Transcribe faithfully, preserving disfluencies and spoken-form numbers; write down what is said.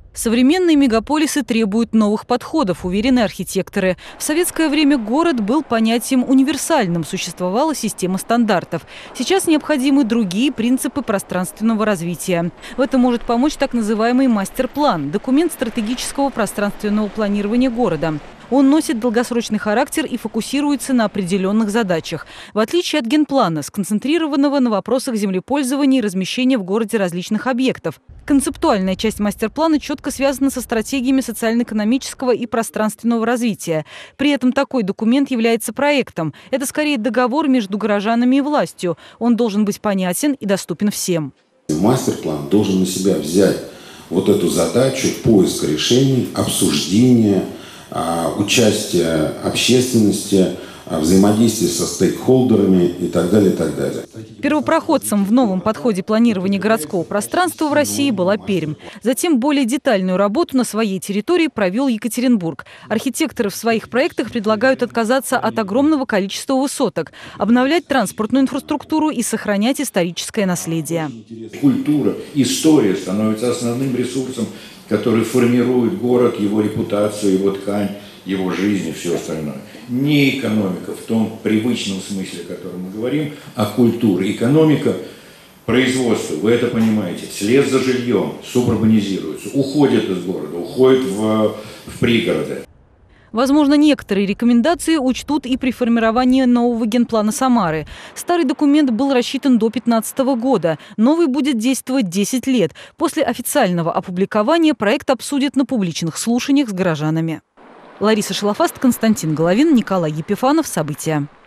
Современные мегаполисы требуют новых подходов, уверены архитекторы. В советское время город был понятием универсальным, существовала система стандартов. Сейчас необходимы другие принципы пространственного развития. В этом может помочь так называемый мастер-план – документ стратегического пространственного планирования города. Он носит долгосрочный характер и фокусируется на определенных задачах. В отличие от генплана, сконцентрированного на вопросах землепользования и размещения в городе различных объектов. Концептуальная часть мастер-плана четко связана со стратегиями социально-экономического и пространственного развития. При этом такой документ является проектом. Это скорее договор между горожанами и властью. Он должен быть понятен и доступен всем. Мастер-план должен на себя взять вот эту задачу поиска решений, обсуждения, участие общественности, взаимодействие со стейкхолдерами и так далее, и так далее. Первопроходцем в новом подходе планирования городского пространства в России была Пермь. Затем более детальную работу на своей территории провел Екатеринбург. Архитекторы в своих проектах предлагают отказаться от огромного количества высоток, обновлять транспортную инфраструктуру и сохранять историческое наследие. Культура, история становится основным ресурсом, который формирует город, его репутацию, его ткань, его жизнь и все остальное. Не экономика в том привычном смысле, о котором мы говорим, а культура. Экономика, производство, вы это понимаете, вслед за жильем субурбанизируется, уходит из города, уходит в, в пригороды. Возможно, некоторые рекомендации учтут и при формировании нового генплана Самары. Старый документ был рассчитан до две тысячи пятнадцатого года. Новый будет действовать десять лет. После официального опубликования проект обсудят на публичных слушаниях с горожанами. Лариса Шалафаст, Константин Головин, Николай Епифанов. События.